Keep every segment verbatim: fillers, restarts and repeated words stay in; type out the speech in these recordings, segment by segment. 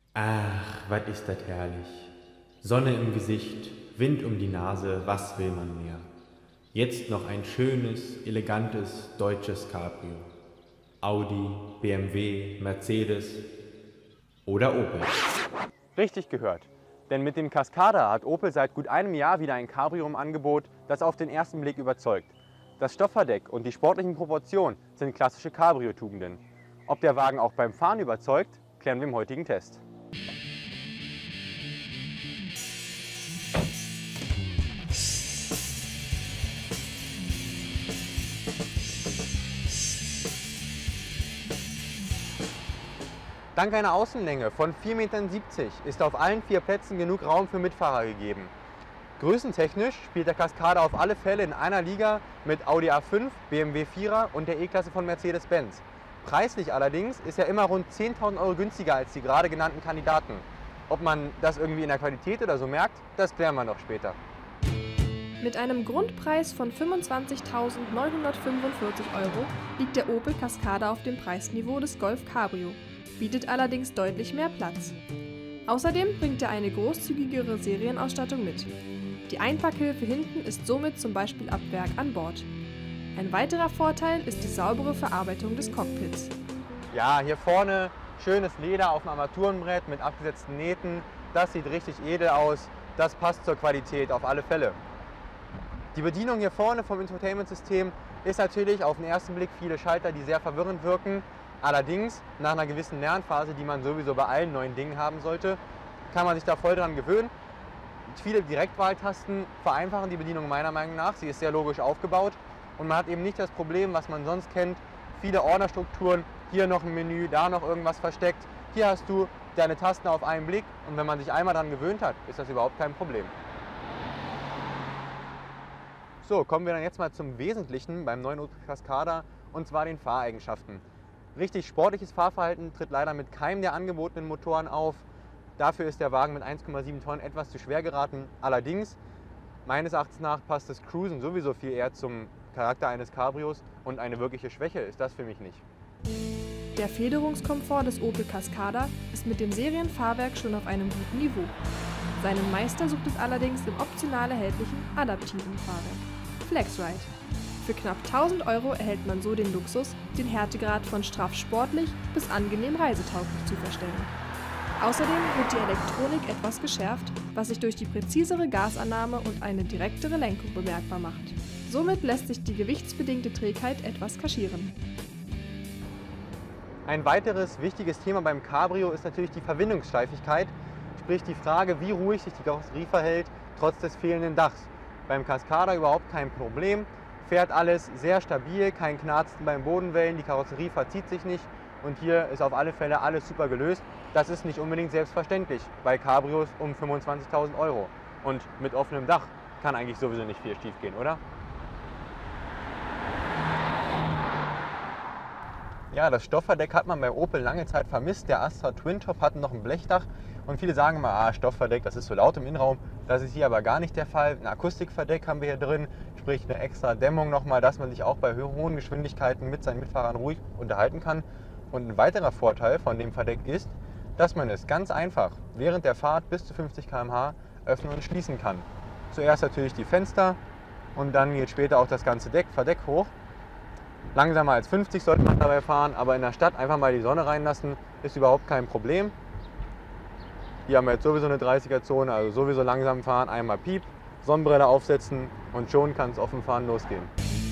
Ach, was ist das herrlich. Sonne im Gesicht, Wind um die Nase, was will man mehr? Jetzt noch ein schönes, elegantes deutsches Cabrio. Audi, B M W, Mercedes oder Opel. Richtig gehört. Denn mit dem Cascada hat Opel seit gut einem Jahr wieder ein Cabrio im Angebot, das auf den ersten Blick überzeugt. Das Stoffverdeck und die sportlichen Proportionen sind klassische Cabrio-Tugenden. Ob der Wagen auch beim Fahren überzeugt, klären wir im heutigen Test. Dank einer Außenlänge von vier Komma siebzig Metern ist auf allen vier Plätzen genug Raum für Mitfahrer gegeben. Größentechnisch spielt der Cascada auf alle Fälle in einer Liga mit Audi A fünf, B M W vierer und der E-Klasse von Mercedes-Benz. Preislich allerdings ist er immer rund zehntausend Euro günstiger als die gerade genannten Kandidaten. Ob man das irgendwie in der Qualität oder so merkt, das klären wir noch später. Mit einem Grundpreis von fünfundzwanzigtausendneunhundertfünfundvierzig Euro liegt der Opel Cascada auf dem Preisniveau des Golf Cabrio, bietet allerdings deutlich mehr Platz. Außerdem bringt er eine großzügigere Serienausstattung mit. Die Einpackhilfe hinten ist somit zum Beispiel ab Werk an Bord. Ein weiterer Vorteil ist die saubere Verarbeitung des Cockpits. Ja, hier vorne schönes Leder auf dem Armaturenbrett mit abgesetzten Nähten. Das sieht richtig edel aus. Das passt zur Qualität auf alle Fälle. Die Bedienung hier vorne vom Infotainment-System ist natürlich auf den ersten Blick viele Schalter, die sehr verwirrend wirken. Allerdings, nach einer gewissen Lernphase, die man sowieso bei allen neuen Dingen haben sollte, kann man sich da voll dran gewöhnen. Viele Direktwahltasten vereinfachen die Bedienung meiner Meinung nach. Sie ist sehr logisch aufgebaut und man hat eben nicht das Problem, was man sonst kennt. Viele Ordnerstrukturen, hier noch ein Menü, da noch irgendwas versteckt. Hier hast du deine Tasten auf einen Blick und wenn man sich einmal daran gewöhnt hat, ist das überhaupt kein Problem. So, kommen wir dann jetzt mal zum Wesentlichen beim neuen Opel Cascada und zwar den Fahreigenschaften. Richtig sportliches Fahrverhalten tritt leider mit keinem der angebotenen Motoren auf. Dafür ist der Wagen mit eins Komma sieben Tonnen etwas zu schwer geraten. Allerdings, meines Erachtens nach, passt das Cruisen sowieso viel eher zum Charakter eines Cabrios und eine wirkliche Schwäche ist das für mich nicht. Der Federungskomfort des Opel Cascada ist mit dem Serienfahrwerk schon auf einem guten Niveau. Seinen Meister sucht es allerdings im optional erhältlichen adaptiven Fahrwerk FlexRide. Für knapp tausend Euro erhält man so den Luxus, den Härtegrad von straff sportlich bis angenehm reisetauglich zu verstellen. Außerdem wird die Elektronik etwas geschärft, was sich durch die präzisere Gasannahme und eine direktere Lenkung bemerkbar macht. Somit lässt sich die gewichtsbedingte Trägheit etwas kaschieren. Ein weiteres wichtiges Thema beim Cabrio ist natürlich die Verwindungssteifigkeit, sprich die Frage, wie ruhig sich die Karosserie verhält, trotz des fehlenden Dachs. Beim Cascada überhaupt kein Problem, fährt alles sehr stabil, kein Knarzen beim Bodenwellen, die Karosserie verzieht sich nicht und hier ist auf alle Fälle alles super gelöst. Das ist nicht unbedingt selbstverständlich bei Cabrios um fünfundzwanzigtausend Euro und mit offenem Dach kann eigentlich sowieso nicht viel schief gehen, oder? Ja, das Stoffverdeck hat man bei Opel lange Zeit vermisst. Der Astra Twin Top hat noch ein Blechdach und viele sagen immer, ah, Stoffverdeck, das ist so laut im Innenraum. Das ist hier aber gar nicht der Fall. Ein Akustikverdeck haben wir hier drin, sprich eine extra Dämmung nochmal, dass man sich auch bei hohen Geschwindigkeiten mit seinen Mitfahrern ruhig unterhalten kann. Und ein weiterer Vorteil von dem Verdeck ist, dass man es ganz einfach während der Fahrt bis zu fünfzig Kilometer pro Stunde öffnen und schließen kann. Zuerst natürlich die Fenster und dann geht später auch das ganze Deck, Verdeck hoch. Langsamer als fünfzig sollte man dabei fahren, aber in der Stadt einfach mal die Sonne reinlassen, ist überhaupt kein Problem. Hier haben wir jetzt sowieso eine dreißiger Zone, also sowieso langsam fahren, einmal Piep, Sonnenbrille aufsetzen und schon kann es offen fahren losgehen.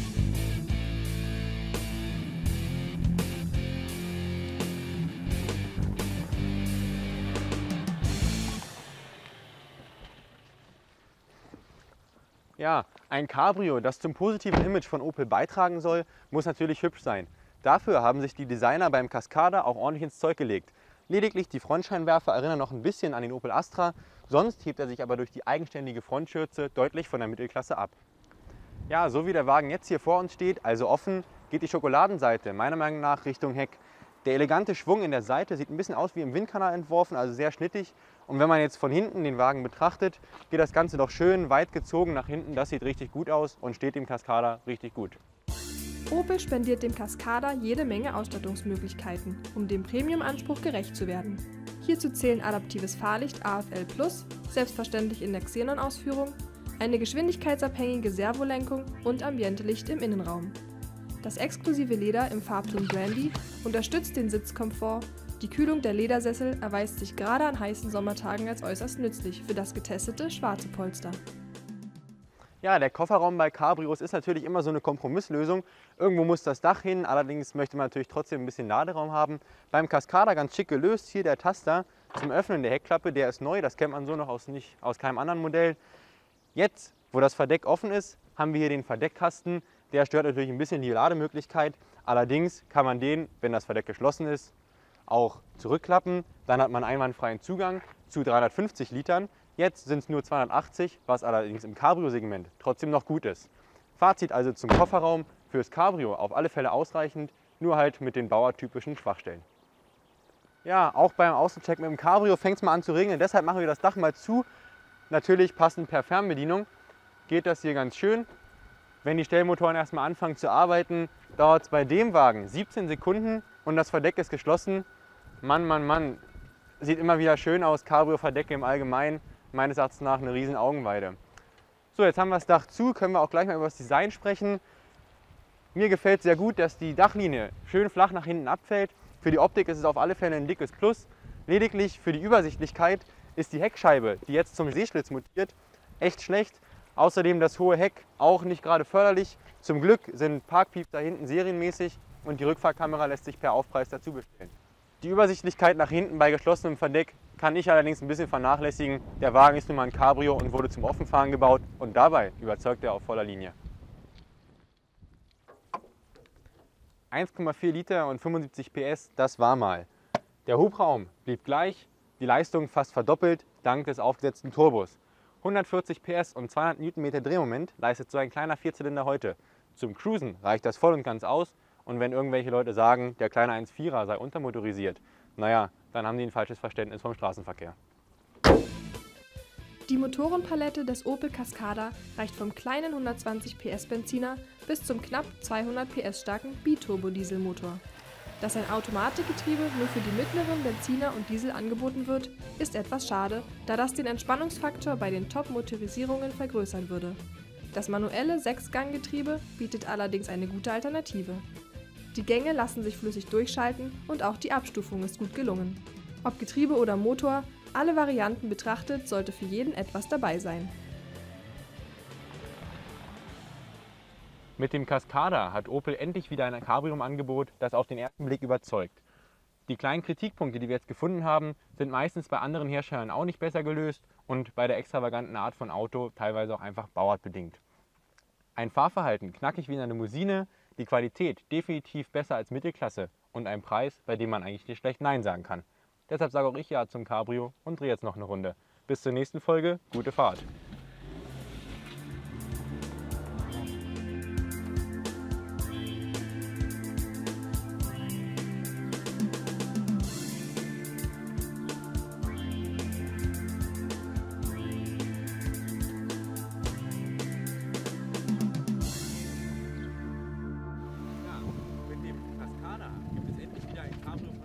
Ja, ein Cabrio, das zum positiven Image von Opel beitragen soll, muss natürlich hübsch sein. Dafür haben sich die Designer beim Cascada auch ordentlich ins Zeug gelegt. Lediglich die Frontscheinwerfer erinnern noch ein bisschen an den Opel Astra, sonst hebt er sich aber durch die eigenständige Frontschürze deutlich von der Mittelklasse ab. Ja, so wie der Wagen jetzt hier vor uns steht, also offen, geht die Schokoladenseite meiner Meinung nach Richtung Heck. Der elegante Schwung in der Seite sieht ein bisschen aus wie im Windkanal entworfen, also sehr schnittig. Und wenn man jetzt von hinten den Wagen betrachtet, geht das Ganze doch schön weit gezogen nach hinten. Das sieht richtig gut aus und steht dem Cascada richtig gut. Opel spendiert dem Cascada jede Menge Ausstattungsmöglichkeiten, um dem Premium-Anspruch gerecht zu werden. Hierzu zählen adaptives Fahrlicht A F L plus, selbstverständlich in der Xenon-Ausführung, eine geschwindigkeitsabhängige Servolenkung und Ambientelicht im Innenraum. Das exklusive Leder im Farbton Brandy unterstützt den Sitzkomfort. Die Kühlung der Ledersessel erweist sich gerade an heißen Sommertagen als äußerst nützlich für das getestete schwarze Polster. Ja, der Kofferraum bei Cabrios ist natürlich immer so eine Kompromisslösung. Irgendwo muss das Dach hin, allerdings möchte man natürlich trotzdem ein bisschen Laderaum haben. Beim Cascada ganz schick gelöst, hier der Taster zum Öffnen der Heckklappe, der ist neu, das kennt man so noch aus, nicht, aus keinem anderen Modell. Jetzt, wo das Verdeck offen ist, haben wir hier den Verdeckkasten. Der stört natürlich ein bisschen die Lademöglichkeit, allerdings kann man den, wenn das Verdeck geschlossen ist, auch zurückklappen. Dann hat man einwandfreien Zugang zu dreihundertfünfzig Litern. Jetzt sind es nur zweihundertachtzig, was allerdings im Cabrio-Segment trotzdem noch gut ist. Fazit also zum Kofferraum: fürs Cabrio auf alle Fälle ausreichend, nur halt mit den bauertypischen Schwachstellen. Ja, auch beim Außencheck mit dem Cabrio fängt es mal an zu regnen, deshalb machen wir das Dach mal zu. Natürlich passend per Fernbedienung geht das hier ganz schön. Wenn die Stellmotoren erstmal anfangen zu arbeiten, dauert es bei dem Wagen siebzehn Sekunden und das Verdeck ist geschlossen. Mann, Mann, Mann, sieht immer wieder schön aus, Cabrio-Verdecke im Allgemeinen. Meines Erachtens nach eine riesen Augenweide. So, jetzt haben wir das Dach zu, können wir auch gleich mal über das Design sprechen. Mir gefällt sehr gut, dass die Dachlinie schön flach nach hinten abfällt. Für die Optik ist es auf alle Fälle ein dickes Plus. Lediglich für die Übersichtlichkeit ist die Heckscheibe, die jetzt zum Sehschlitz mutiert, echt schlecht. Außerdem das hohe Heck auch nicht gerade förderlich. Zum Glück sind Parkpieps da hinten serienmäßig und die Rückfahrkamera lässt sich per Aufpreis dazu bestellen. Die Übersichtlichkeit nach hinten bei geschlossenem Verdeck kann ich allerdings ein bisschen vernachlässigen. Der Wagen ist nun mal ein Cabrio und wurde zum Offenfahren gebaut und dabei überzeugt er auf voller Linie. eins Komma vier Liter und fünfundsiebzig P S, das war mal. Der Hubraum blieb gleich, die Leistung fast verdoppelt dank des aufgesetzten Turbos. hundertvierzig P S und zweihundert Newtonmeter Drehmoment leistet so ein kleiner Vierzylinder heute. Zum Cruisen reicht das voll und ganz aus. Und wenn irgendwelche Leute sagen, der kleine eins Komma vierer sei untermotorisiert, naja, dann haben die ein falsches Verständnis vom Straßenverkehr. Die Motorenpalette des Opel Cascada reicht vom kleinen hundertzwanzig P S Benziner bis zum knapp zweihundert P S starken Biturbo-Dieselmotor. Dass ein Automatikgetriebe nur für die mittleren Benziner und Diesel angeboten wird, ist etwas schade, da das den Entspannungsfaktor bei den Top-Motorisierungen vergrößern würde. Das manuelle Sechsganggetriebe bietet allerdings eine gute Alternative. Die Gänge lassen sich flüssig durchschalten und auch die Abstufung ist gut gelungen. Ob Getriebe oder Motor, alle Varianten betrachtet, sollte für jeden etwas dabei sein. Mit dem Cascada hat Opel endlich wieder ein Cabrio im Angebot, das auf den ersten Blick überzeugt. Die kleinen Kritikpunkte, die wir jetzt gefunden haben, sind meistens bei anderen Herstellern auch nicht besser gelöst und bei der extravaganten Art von Auto teilweise auch einfach bauartbedingt. Ein Fahrverhalten knackig wie in einer Limousine, die Qualität definitiv besser als Mittelklasse und ein Preis, bei dem man eigentlich nicht schlecht Nein sagen kann. Deshalb sage auch ich Ja zum Cabrio und drehe jetzt noch eine Runde. Bis zur nächsten Folge, gute Fahrt!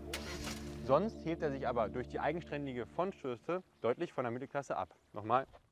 Sonst hebt er sich aber durch die eigenständige Frontschürze deutlich von der Mittelklasse ab. Nochmal.